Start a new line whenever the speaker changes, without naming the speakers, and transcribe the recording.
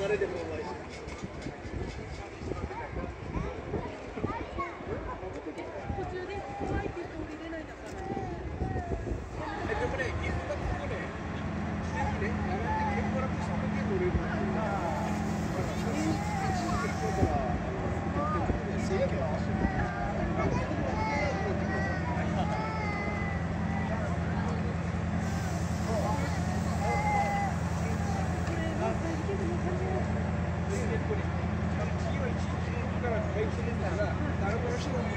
れでもうまいし。
途中で怖いって言って降りれないんだからね。
でもね、水がここね、自然にね、並んで結構楽してここで乗れるんですよ。次は1日から回収ですから、誰もしろ